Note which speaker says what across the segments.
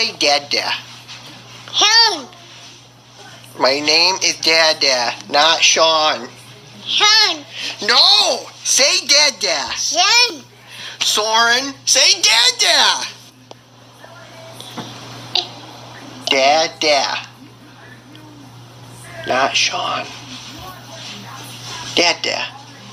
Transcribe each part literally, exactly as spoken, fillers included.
Speaker 1: say Dada?
Speaker 2: Sean.
Speaker 1: My name is Dada, not Sean.
Speaker 2: Sean.
Speaker 1: No! Say Dada.
Speaker 2: Sean.
Speaker 1: Soren, say Dada. Dada. Not Sean. Dada.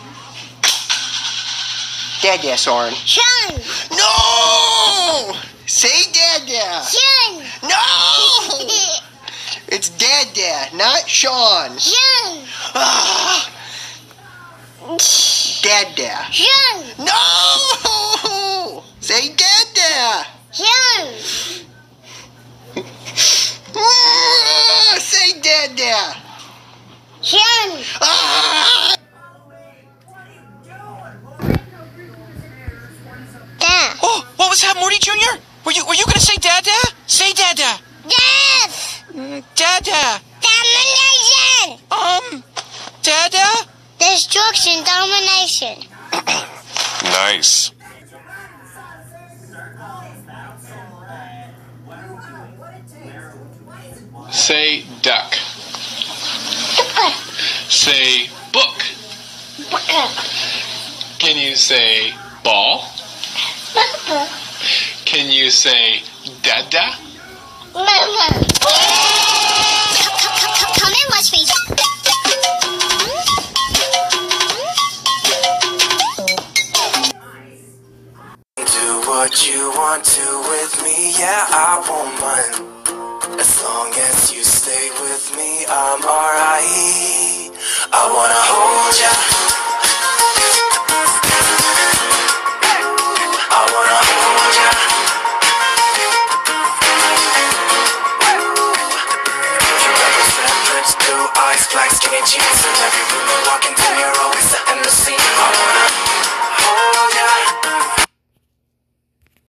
Speaker 1: Dada, Soren.
Speaker 2: Sean.
Speaker 1: No! Say Dada.
Speaker 2: Sean.
Speaker 1: No! It's Dada, not Sean.
Speaker 2: Sean.
Speaker 1: Ah. Dada.
Speaker 2: Sean.
Speaker 1: No! Say Dada.
Speaker 2: Sean.
Speaker 1: Ah, say Dada.
Speaker 2: Sean.
Speaker 1: Ah!
Speaker 2: Dad.
Speaker 3: Oh, what was that, Morty Junior? Were you were you gonna say Dada? Say Dada.
Speaker 2: Death.
Speaker 3: Mm, Dada.
Speaker 2: Domination.
Speaker 3: Um, Dada?
Speaker 2: Destruction. Domination.
Speaker 4: Nice.
Speaker 5: Say duck. Say book. Can you say ball? Can you say Dada?
Speaker 2: Mama. Come in, watch me.
Speaker 6: Do what you want to with me, yeah, I won't mind. As long as you stay with me, I'm alright. I wanna hold ya. I wanna hold ya. You represent lips, blue eyes, black skinny jeans. In every room you walk into, you're always setting the scene. I wanna hold ya.